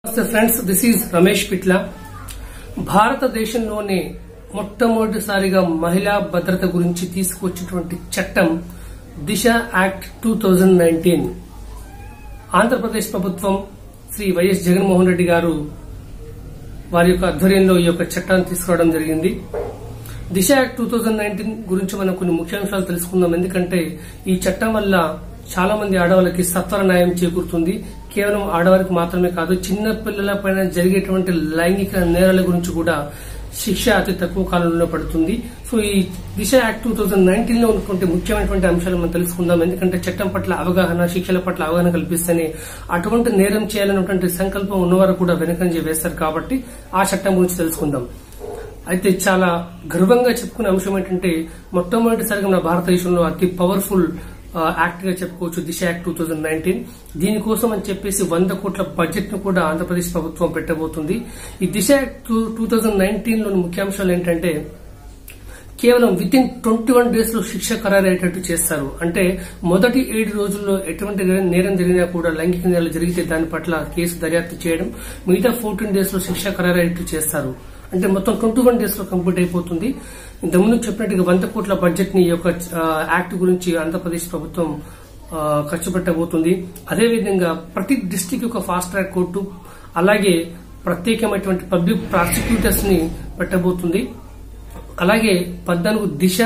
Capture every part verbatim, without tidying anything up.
నమస్తే friends, this is Ramesh Pitla. భారతదేశంలోనే మొట్టమొదటిసారిగా మహిళా భద్రత గురించి తీసుకొచ్చినటువంటి చట్టం Disha act two thousand nineteen. Andhra Pradesh ప్రభుత్వం శ్రీ వైఎస్ జగన్మోహన్ రెడ్డి గారు వారి యొక్క ఆధ్వర్యంలో ఈ యొక్క చట్టాన్ని తీసుకురావడం జరిగింది. Disha act two thousand nineteen గురించి మనం కొన్ని ముఖ్యాంశాలు తెలుసుకుందాం. ఎందుకంటే ఈ చట్టం వల్ల చాలా మంది ఆడవాళ్ళకి సత్వర న్యాయం చేకూరుతుంది. కేవలం ఆడవారికి మాత్రమే కాదు, చిన్న పిల్లల పైన జరిగేటువంటి లైంగిక నేరాల గురించి కూడా శిక్ష అతి తక్కువ కాలంలో పడుతుంది. సో ఈ Disha act two thousand nineteen లో ఉన్నటువంటి ముఖ్యమైనటువంటి అంశాలు మనం తెలుసుకుందాం. ఎందుకంటే చట్టం పట్ల అవగాహన, శిక్షల పట్ల అవగాహన కల్పిస్తేనే అటువంటి నేరం చేయాలన్నటువంటి సంకల్పం ఉన్నవారు కూడా వెనకంజ వేస్తారు. కాబట్టి ఆ చట్టం గురించి తెలుసుకుందాం. అయితే చాలా గర్వంగా చెప్పుకునే అంశం ఏంటంటే మొట్టమొదటిసారిగా మన భారతదేశంలో అతి పవర్ఫుల్ యాక్ట్ గా చెప్పుకోవచ్చు Disha act two thousand nineteen. దీనికోసం అని చెప్పేసి వంద కోట్ల బడ్జెట్ ను కూడా ఆంధ్రప్రదేశ్ ప్రభుత్వం పెట్టబోతుంది. ఈ Disha act two thousand nineteen లోని ముఖ్యాంశాలు ఏంటంటే కేవలం within twenty one days లో శిక్ష ఖరారయ్యేటట్టు చేస్తారు. అంటే మొదటి ఏడు రోజుల్లో ఎటువంటి నేరం జరిగినా కూడా, లైంగిక నేరాలు జరిగితే దాని పట్ల కేసు దర్యాప్తు చేయడం, మిగతా ఫోర్టీన్ డేస్ లో శిక్ష ఖరారయ్యేటట్టు చేస్తారు. అంటే మొత్తం ట్వంటీ వన్ డేస్ లో కంప్లీట్ అయిపోతుంది. ఇంతకుముందు చెప్పినట్టుగా వంద కోట్ల బడ్జెట్ ని ఈ యొక్క యాక్ట్ గురించి ఆంధ్రప్రదేశ్ ప్రభుత్వం ఖర్చు పెట్టబోతుంది. అదేవిధంగా ప్రతి డిస్టిక్ యొక్క ఫాస్ట్ ట్రాక్ కోర్టు, అలాగే ప్రత్యేకమైనటువంటి పబ్లిక్ ప్రాసిక్యూటర్స్ ని పెట్టబోతుంది. అలాగే పద్నాలుగు దిశ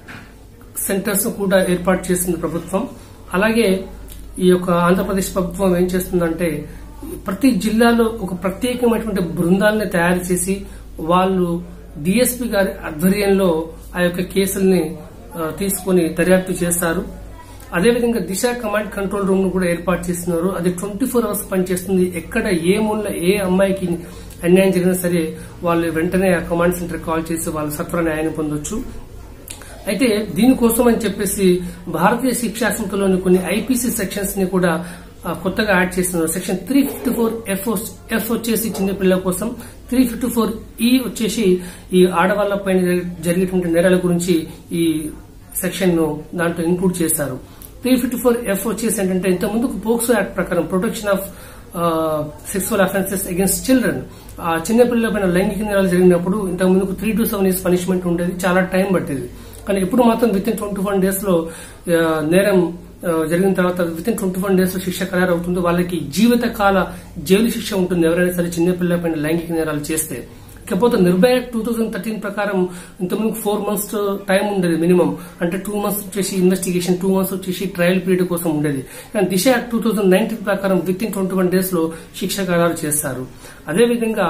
సెంటర్స్ కూడా ఏర్పాటు చేస్తుంది ప్రభుత్వం. అలాగే ఈ యొక్క ఆంధ్రప్రదేశ్ ప్రభుత్వం ఏం చేస్తుందంటే ప్రతి జిల్లాలో ఒక ప్రత్యేకమైనటువంటి బృందాలని తయారు చేసి వాళ్ళు డిఎస్పీ గారి ఆధ్వర్యంలో ఆ యొక్క కేసుల్ని తీసుకుని దర్యాప్తు చేస్తారు. అదేవిధంగా దిశ కమాండ్ కంట్రోల్ రూమ్ ను కూడా ఏర్పాటు చేస్తున్నారు. అది ట్వంటీ ఫోర్ అవర్స్ పనిచేస్తుంది. ఎక్కడ ఏ మూల ఏ అమ్మాయికి అన్యాయం జరిగినా సరే వాళ్ళు వెంటనే ఆ కమాండ్ సెంటర్ కాల్ చేసి వాళ్ళ సత్వర న్యాయాన్ని పొందొచ్చు. అయితే దీనికోసం అని చెప్పేసి భారతీయ శిక్షా సంస్థలోని కొన్ని ఐపీసీ సెక్షన్స్ ని కూడా కొత్తగా యాడ్ చేస్తున్నారు. Section three fifty four F F వచ్చేసి చిన్నపిల్లల కోసం, త్రీ ఫిఫ్టీ ఫోర్ ఈ వచ్చేసి ఈ ఆడవాళ్ల పైన జరిగేటువంటి నేరాల గురించి ఈ సెక్షన్ ను దాంట్లో ఇంక్లూడ్ చేశారు. త్రీ ఫిఫ్టీ ఫోర్ ఎఫ్ వచ్చేసి ఏంటంటే ఇంతకుముందు పోక్సో యాక్ట్ ప్రకారం protection of sexual offences against children, ఆ చిన్నపిల్లల పైన లైంగిక నేరాలు జరిగినప్పుడు ఇంతకుముందు three to seven years punishment ఉండేది, చాలా టైం పట్టేది. కానీ ఇప్పుడు మాత్రం within twenty one days లో నేరం జరిగిన తర్వాత within twenty one days లో శిక్ష ఖరారు అవుతుంది. వాళ్ళకి జీవితకాల జైలు శిక్ష ఉంటుంది ఎవరైనా సరే చిన్నపిల్లల పైన లైంగిక నేరాలు చేస్తే. ఇకపోతే నిర్భయ టూ థౌజండ్ థర్టీన్ ప్రకారం ఇంతకుముందు ఫోర్ మంత్స్ టైం ఉండేది మినిమం. అంటే టూ మంత్స్ వచ్చేసి ఇన్వెస్టిగేషన్, టూ మంత్స్ వచ్చేసి ట్రయల్ పీరియడ్ కోసం ఉండేది. కానీ Disha act two thousand nineteen ప్రకారం within twenty one days లో శిక్ష ఖరారు చేస్తారు. అదేవిధంగా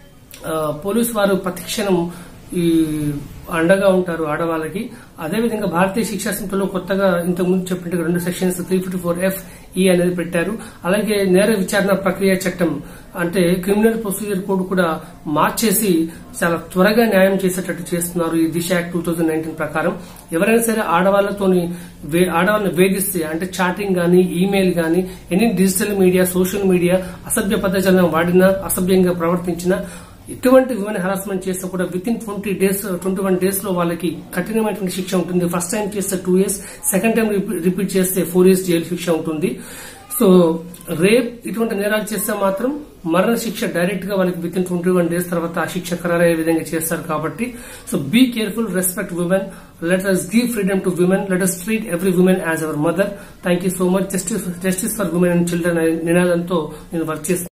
పోలీసు వారు ప్రతిక్షణం ఈ అండగా ఉంటారు ఆడవాళ్ళకి. అదేవిధంగా భారతీయ శిక్షా సంస్థలో కొత్తగా ఇంతకుముందు చెప్పినట్టుగా రెండు sections three fifty four F E అనేది పెట్టారు. అలాగే నేర విచారణ ప్రక్రియ చట్టం అంటే క్రిమినల్ ప్రొసీజర్ కోడ్ కూడా మార్చేసి చాలా త్వరగా న్యాయం చేసేటట్టు చేస్తున్నారు ఈ Disha act two thousand nineteen ప్రకారం. ఎవరైనా సరే ఆడవాళ్లతోని ఆడవాళ్ళని వేధిస్తే అంటే చాటింగ్ గానీ, ఈమెయిల్ గానీ, any digital media, social media అసభ్య పదజాలం వాడినా, అసభ్యంగా ప్రవర్తించినా, ఎటువంటి విమెన్ హెరాస్మెంట్ చేస్తే కూడా within twenty days twenty one days లో వాళ్ళకి కఠినమైనటువంటి శిక్ష ఉంటుంది. ఫస్ట్ టైం చేస్తే two years, second time repeat చేస్తే ఫోర్ ఇయర్స్ జైలు శిక్ష ఉంటుంది. సో రేప్ ఇటువంటి నేరాలు చేస్తే మాత్రం మరణ శిక్ష డైరెక్ట్ గా వాళ్ళకి within twenty one days తర్వాత ఆ శిక్ష ఖరారయ్యే విధంగా చేస్తారు. కాబట్టి so be careful, respect women, let us give freedom to women, let us treat every woman as our mother. Thank you so much. Justice justice for women and children అనే నినాదంతో నేను వర్క్ చేస్తున్నాను.